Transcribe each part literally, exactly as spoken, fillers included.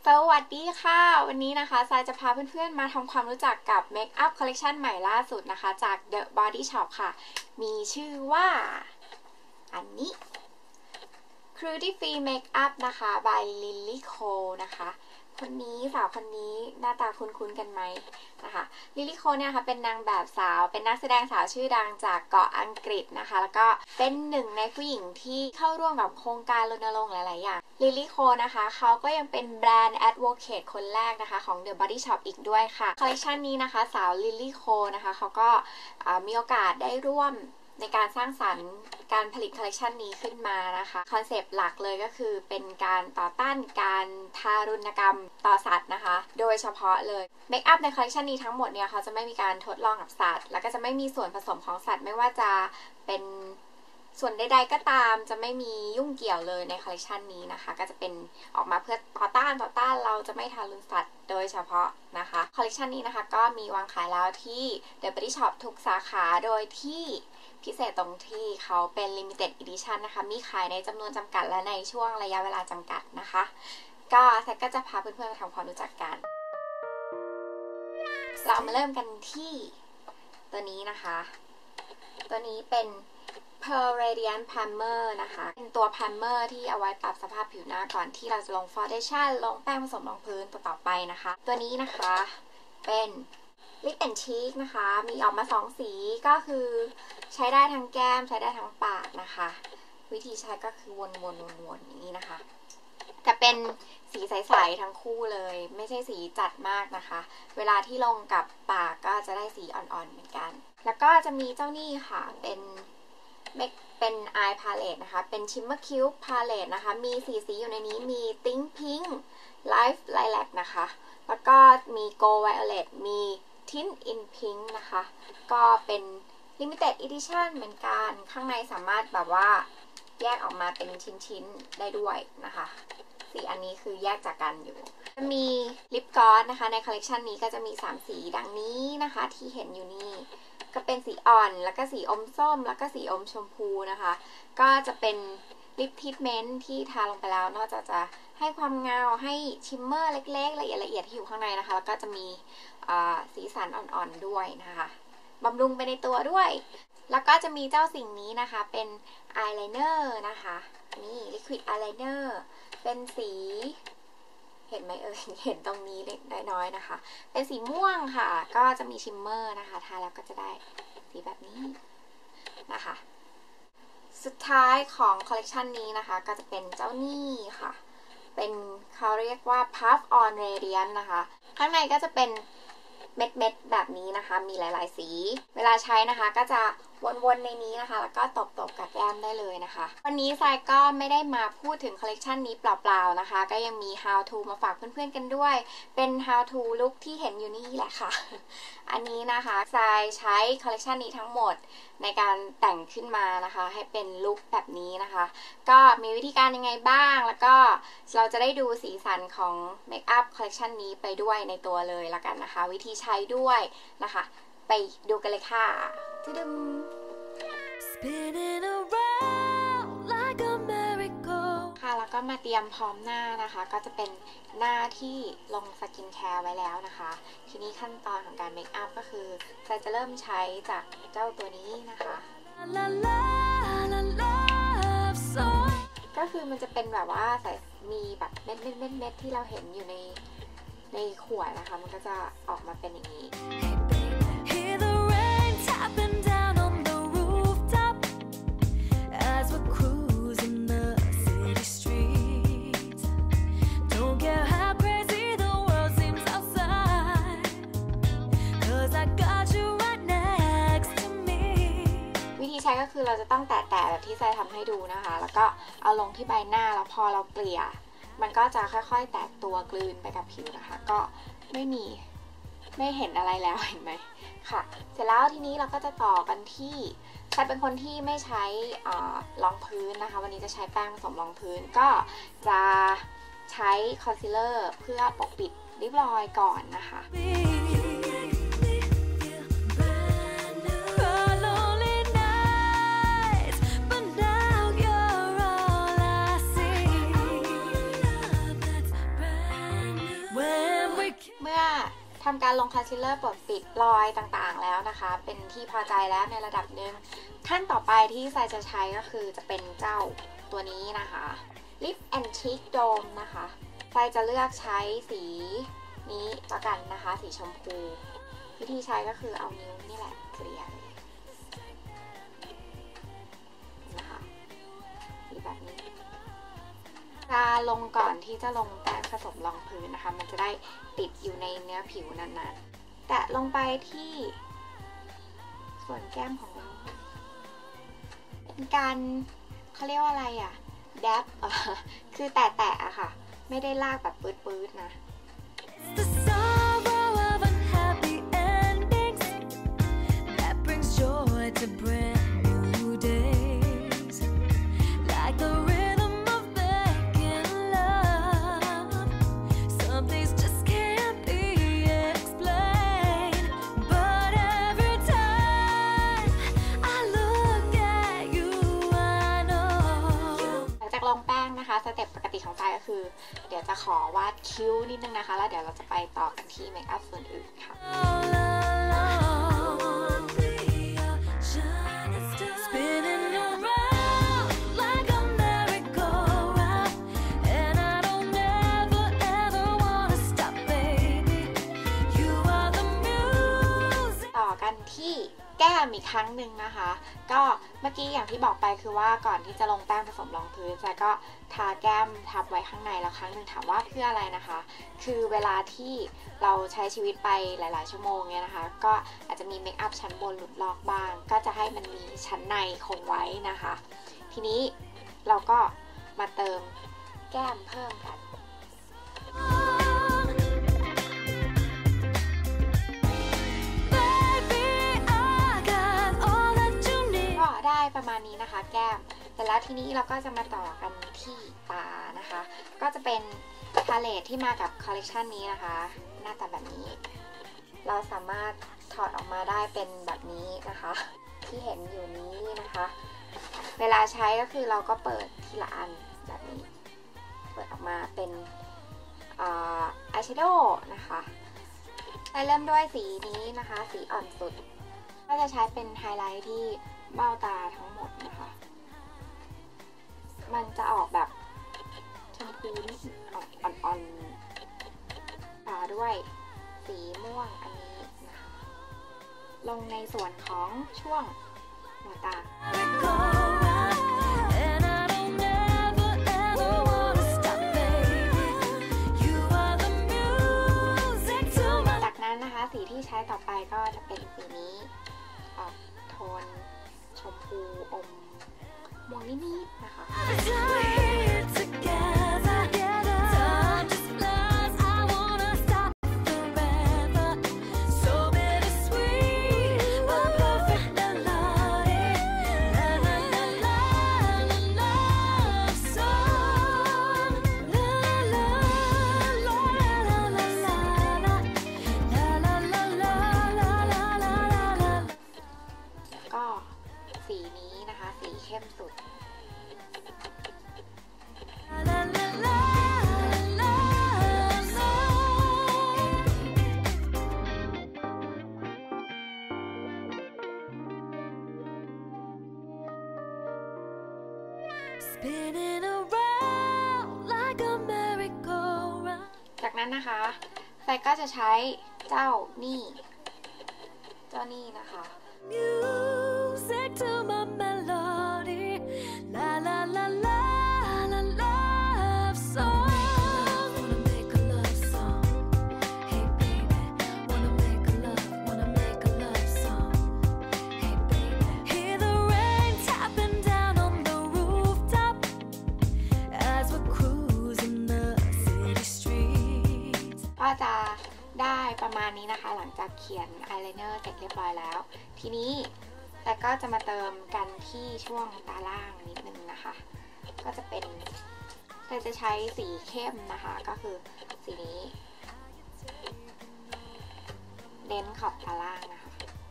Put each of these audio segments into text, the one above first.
สวัสดีค่ะวันนี้นะคะทรายจะพาเพื่อนๆมาทำความรู้จักกับเมคอัพคอลเลคชันใหม่ล่าสุดนะคะจาก The Body Shop ค่ะมีชื่อว่าอันนี้ Cruelty Free Makeup นะคะ by Lily Ko นะคะคนนี้สาวคนนี้หน้าตาคุ้นๆกันไหมนะคะลิลี่โคเนี่ยค่ะเป็นนางแบบสาวเป็นนักแสดงสาวชื่อดังจากเกาะอังกฤษนะคะแล้วก็เป็นหนึ่งในผู้หญิงที่เข้าร่วมกับโครงการรณรงค์หลายๆอย่างลิลี่โคนะคะเขาก็ยังเป็นแบรนด์แอดโวเคทคนแรกนะคะของ The Body Shop อีกด้วยค่ะคอลเลคชันนี้นะคะสาวลิลี่โคนะคะเขาก็มีโอกาสได้ร่วมในการสร้างสรรค์การผลิตคอลเลคชันนี้ขึ้นมานะคะคอนเซปต์หลักเลยก็คือเป็นการต่อต้านการทารุณกรรมต่อสัตว์นะคะโดยเฉพาะเลยเมคอัพในคอลเลคชันนี้ทั้งหมดเนี่ยเขาจะไม่มีการทดลองกับสัตว์แล้วก็จะไม่มีส่วนผสมของสัตว์ไม่ว่าจะเป็นส่วนใดๆก็ตามจะไม่มียุ่งเกี่ยวเลยในคอลเลคชันนี้นะคะก็จะเป็นออกมาเพื่อต่อต้านต่อต้านเราจะไม่ทารุณสัตว์โดยเฉพาะนะคะคอลเลคชันนี้นะคะก็มีวางขายแล้วที่ The Body Shop ทุกสาขาโดยที่พิเศษตรงที่เขาเป็น Limited Edition นะคะมีขายในจำนวนจำกัดและในช่วงระยะเวลาจำกัดนะคะก็แซกก็จะพาเพื่อนๆมาทำความรู้จักกันเรามาเริ่มกันที่ตัวนี้นะคะตัวนี้เป็น Pearl Radiant Primer นะคะเป็นตัว Primer ที่เอาไว้ปรับสภาพผิวหน้าก่อนที่เราจะลง Foundation ลงแป้งผสมรองพื้นตัวต่อไปนะคะตัวนี้นะคะเป็นลิปแอนด์ชีคนะคะมีออกมาสองสีก็คือใช้ได้ทั้งแก้มใช้ได้ทั้งปากนะคะวิธีใช้ก็คือวนๆๆๆอย่างนี้นะคะจะเป็นสีใสๆทั้งคู่เลยไม่ใช่สีจัดมากนะคะเวลาที่ลงกับปากก็จะได้สีอ่อนๆเหมือนกันแล้วก็จะมีเจ้านี่ค่ะเป็นเมคเป็น Eye Palette นะคะเป็น Shimmer Cube Palette นะคะมีสีสีอยู่ในนี้มี Think Pink Life Lilac นะคะแล้วก็มี Go Violet มี Tint in Pink นะคะก็เป็น Limited Edition เหมือนกันข้างในสามารถแบบว่าแยกออกมาเป็นชิ้นๆได้ด้วยนะคะสีอันนี้คือแยกจากกันอยู่จะมีลิปกลอสนะคะในคอลเลคชันนี้ก็จะมีสามสีดังนี้นะคะที่เห็นอยู่นี่ก็เป็นสีอ่อนแล้วก็สีอมส้มแล้วก็สีอมชมพูนะคะก็จะเป็นลิปทรีทเมนต์ที่ทาลงไปแล้วนอกจากจะให้ความเงาให้ชิมเมอร์เล็กๆละเอียดละเอียดที่อยู่ข้างในนะคะแล้วก็จะมีสีสันอ่อนๆด้วยนะคะบำรุงไปในตัวด้วยแล้วก็จะมีเจ้าสิ่งนี้นะคะเป็นอายไลเนอร์นะคะนี่ลิควิดอายไลเนอร์เป็นสีเห็นไหมเอ่ยเห็นตรงนี้เล็กน้อยๆนะคะเป็นสีม่วงค่ะก็จะมีชิมเมอร์นะคะทาแล้วก็จะได้สีแบบนี้นะคะสุดท้ายของคอลเลคชันนี้นะคะก็จะเป็นเจ้านี่ค่ะเป็นเขาเรียกว่า Puff on Radiant นะคะข้างในก็จะเป็นเม็ดๆแบบนี้นะคะมีหลายๆสีเวลาใช้นะคะก็จะวนๆในนี้นะคะแล้วก็ตบๆกับแก้มได้เลยนะคะวันนี้ทรายก็ไม่ได้มาพูดถึงคอลเลคชันนี้เปล่าๆนะคะก็ยังมี how to มาฝากเพื่อนๆกันด้วยเป็น how to look ที่เห็นอยู่นี่แหละค่ะอันนี้นะคะทรายใช้คอลเลคชันนี้ทั้งหมดในการแต่งขึ้นมานะคะให้เป็นลุคแบบนี้นะคะก็มีวิธีการยังไงบ้างแล้วก็เราจะได้ดูสีสันของเมคอัพคอลเลคชันนี้ไปด้วยในตัวเลยแล้วกันนะคะวิธีใช้ด้วยนะคะไปดูกันเลยค่ะทึดึมค่ะแล้วก็มาเตรียมพร้อมหน้านะคะก็จะเป็นหน้าที่ลงสกินแคร์ไว้แล้วนะคะทีนี้ขั้นตอนของการเมคอัพก็คือจะจะเริ่มใช้จากเจ้าตัวนี้นะคะก็คือมันจะเป็นแบบว่าใส่มีแบบเม็ดเม็ดเม็ดเม็ดที่เราเห็นอยู่ในในขวดนะคะมันก็จะออกมาเป็นอย่างนี้ใช้ก็คือเราจะต้องแตะๆแบบที่ทรายทำให้ดูนะคะแล้วก็เอาลงที่ใบหน้าแล้วพอเราเกลี่ยมันก็จะค่อยๆแตกตัวกลืนไปกับผิวนะคะก็ไม่มีไม่เห็นอะไรแล้วเห็นไหมค่ะเสร็จแล้วทีนี้เราก็จะต่อกันที่ทรายเป็นคนที่ไม่ใช้รองพื้นนะคะวันนี้จะใช้แป้งผสมรองพื้นก็จะใช้คอนซีลเลอร์เพื่อปกปิดริ้วรอยก่อนนะคะทำการลงคอนซีลเลอร์ปกปิดรอยต่างๆแล้วนะคะเป็นที่พอใจแล้วในระดับหนึ่งขั้นต่อไปที่ทรายจะใช้ก็คือจะเป็นเจ้าตัวนี้นะคะ Lip and Cheek Dome นะคะทรายจะเลือกใช้สีนี้ละกันนะคะสีชมพูวิธีใช้ก็คือเอานิ้วนี่แหละเกลี่ยเลยนะคะสีแบบนี้จะลงก่อนที่จะลงแป้งผสมรองพื้นนะคะมันจะได้ติดอยู่ในเนื้อผิวนานๆแตะลงไปที่ส่วนแก้มของเราเป็นการเขาเรียกว่าอะไรอ่ะแดบคือแตะๆอะค่ะไม่ได้ลากแบบปื๊ดๆนะลงแป้งนะคะสเต็ปปกติของทรายก็คือเดี๋ยวจะขอวาดคิ้วนิดนึงนะคะแล้วเดี๋ยวเราจะไปต่อกันที่เมคอัพส่วนอื่นค่ะต่อกันที่แก้มอีกครั้งหนึ่งนะคะก็เมื่อกี้อย่างที่บอกไปคือว่าก่อนที่จะลงแป้งผสมรองพื้นจะก็ทาแก้มทับไว้ข้างในแล้วครั้งหนึ่งถามว่าเพื่ออะไรนะคะคือเวลาที่เราใช้ชีวิตไปหลายๆชั่วโมงเนี่ยนะคะก็อาจจะมีเมคอัพชั้นบนหลุดลอกบ้างก็จะให้มันมีชั้นในคงไว้นะคะทีนี้เราก็มาเติมแก้มเพิ่มกันประมาณนี้นะคะแก้มแต่แล้วทีนี้เราก็จะมาต่อกันที่ตานะคะก็จะเป็นพาเลตที่มากับคอลเลกชันนี้นะคะหน้าตาแบบนี้เราสามารถถอดออกมาได้เป็นแบบนี้นะคะที่เห็นอยู่นี้นะคะเวลาใช้ก็คือเราก็เปิดทีละอันแบบนี้เปิดออกมาเป็นอายแชโดว์นะคะเริ่มด้วยสีนี้นะคะสีอ่อนสุดก็จะใช้เป็นไฮไลท์ที่เบ้าตาทั้งหมดนะคะมันจะออกแบบชมพูนิดอ่อนๆตาด้วยสีม่วงอันนี้นะคะลงในส่วนของช่วงหัวตาจากนั้นนะคะสีที่ใช้ต่อไปก็จะเป็นสีนี้ออกโทนชมพูอมม่วงนิดๆนะคะสีนี้นะคะสีเข้มสุดจากนั้นนะคะไฟก็จะใช้เจ้านี่เจ้านี่นะคะTo my melody, la la la la la love song. Wanna make a love song. Hey baby, wanna make a love, wanna make a love song. Hey baby, hear the rain tapping down on the rooftop as we're cruising the city streets. ก็จะได้ประมาณนี้นะคะหลังจากเขียนอายไลเนอร์เสร็จเรียบร้อยแล้วทีนี้แต่ก็จะมาเติมกันที่ช่วงตาล่างนิดนึงนะคะก็จะเป็นเราจะใช้สีเข้มนะคะก็คือสีนี้เน้นขอบตาล่างนะคะ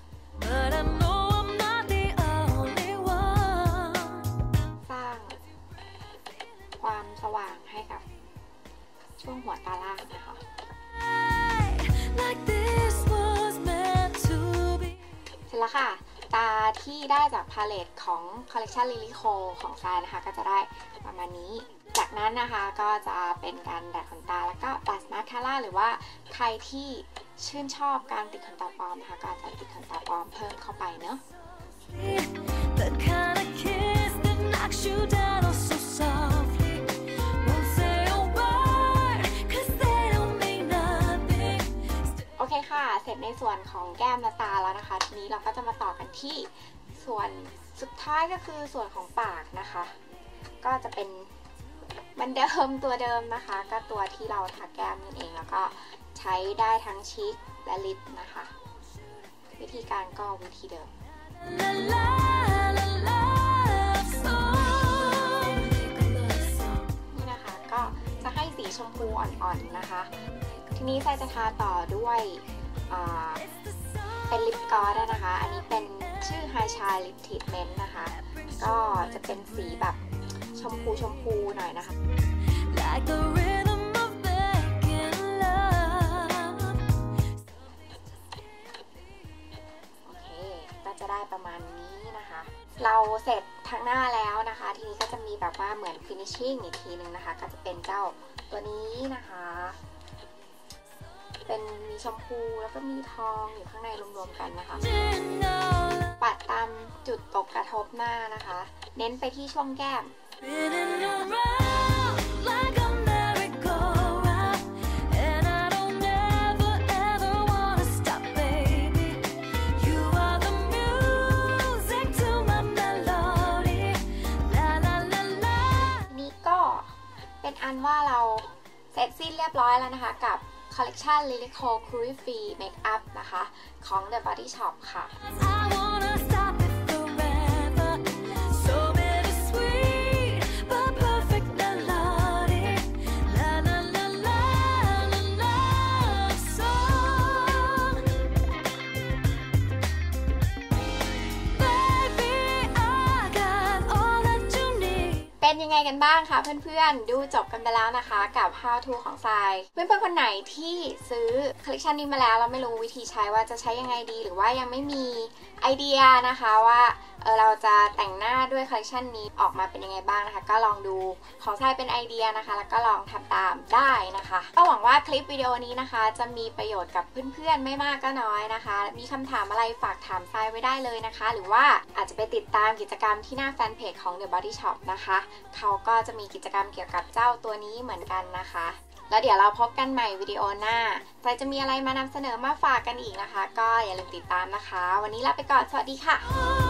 สร้างความสว่างให้กับช่วงหัวตาล่างนะคะค่ะตาที่ได้จากพาเลตของคอลเลกชันลิลิโคของทรายนะคะก็จะได้ประมาณนี้จากนั้นนะคะก็จะเป็นการดัดขนตาแล้วก็ปัดมาสคาร่าหรือว่าใครที่ชื่นชอบการติดขนตาปลอมนะคะก็อาจจะติดขนตาปลอมเพิ่มเข้าไปเนาะโอเคค่ะเสร็จในส่วนของแก้มและตาแล้วนะคะทีนี้เราก็จะมาต่อกันที่ส่วนสุดท้ายก็คือส่วนของปากนะคะก็จะเป็นเหมือนเดิมตัวเดิมนะคะก็ตัวที่เราทาแก้มนั่นเองแล้วก็ใช้ได้ทั้งชีกและลิปนะคะวิธีการก็วิธีเดิมนี่นะคะก็จะให้สีชมพูอ่อนๆนะคะทีนี้ทรายจะทาต่อด้วยเป็นลิปกลอสนะคะอันนี้เป็นชื่อ High Shine Lip Treatment นะคะก็จะเป็นสีแบบชมพูชมพูหน่อยนะคะโอเคก็จะได้ประมาณนี้นะคะเราเสร็จทั้งหน้าแล้วนะคะทีนี้ก็จะมีแบบว่าเหมือน finishing อีกทีนึงนะคะก็จะเป็นเจ้าตัวนี้นะคะเป็นมีชมพูแล้วก็มีทองอยู่ข้างในรวมๆกันนะคะปัดตามจุดตกกระทบหน้านะคะเน้นไปที่ช่วงแก้มนี่ก็เป็นอันว่าเราเสร็จสิ้นเรียบร้อยแล้วนะคะกับคอลเลกชัน Lilico Curry Free Makeup นะคะของ The Body Shop ค่ะเป็นยังไงกันบ้างคะเพื่อนๆดูจบกันไปแล้วนะคะกับ how to ของทรายเพื่อนๆคนไหนที่ซื้อคอลเลกชันนี้มาแล้วเราไม่รู้วิธีใช้ว่าจะใช้ยังไงดีหรือว่ายังไม่มีไอเดียนะคะว่าเออเราจะแต่งหน้าด้วยคอลเลกชันนี้ออกมาเป็นยังไงบ้างนะคะก็ลองดูของทรายเป็นไอเดียนะคะแล้วก็ลองทำตามได้นะคะก็หวังว่าคลิปวิดีโอนี้นะคะจะมีประโยชน์กับเพื่อนๆไม่มากก็น้อยนะคะมีคำถามอะไรฝากถามทรายไว้ได้เลยนะคะหรือว่าอาจจะไปติดตามกิจกรรมที่หน้าแฟนเพจของ The Body Shop นะคะเขาก็จะมีกิจกรรมเกี่ยวกับเจ้าตัวนี้เหมือนกันนะคะแล้วเดี๋ยวเราพบกันใหม่วิดีโอหน้าใครจะมีอะไรมานำเสนอมาฝากกันอีกนะคะก็อย่าลืมติดตามนะคะวันนี้ลาไปก่อนสวัสดีค่ะ